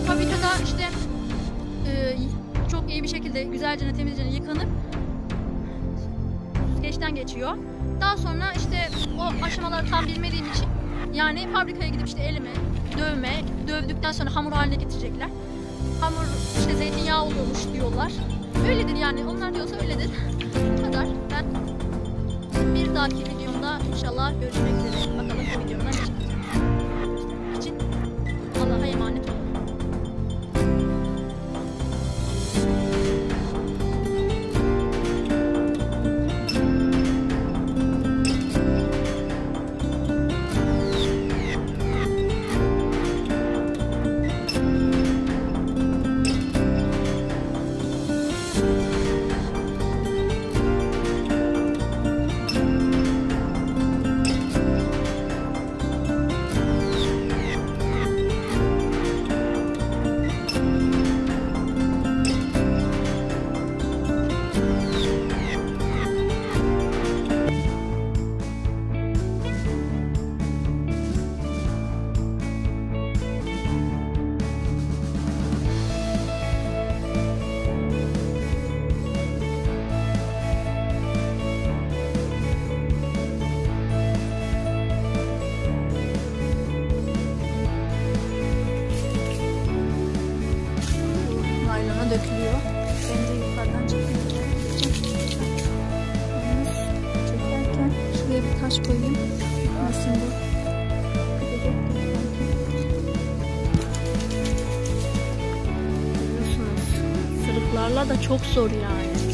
Fabrikada işte çok iyi bir şekilde güzelce temizce yıkanıp süzgeçten geçiyor. Daha sonra işte o aşamaları tam bilmediğim için yani fabrikaya gidip işte elime dövdükten sonra hamur haline getirecekler. Hamur işte zeytinyağı oluyormuş diyorlar. Öyledir yani, onlar diyorsa öyledir. Bu kadar. Ben bir dahaki videomda inşallah görüşmek üzere. Bakalım bu videomdan ne çıkacak. Göstermek için Allah'a emanet olun. Dökülüyor. Bence yukarıdan çekerken şuraya bir taş koyayım. Nasıl bu? Görüyorsunuz. Sırıklarla da çok zor yani.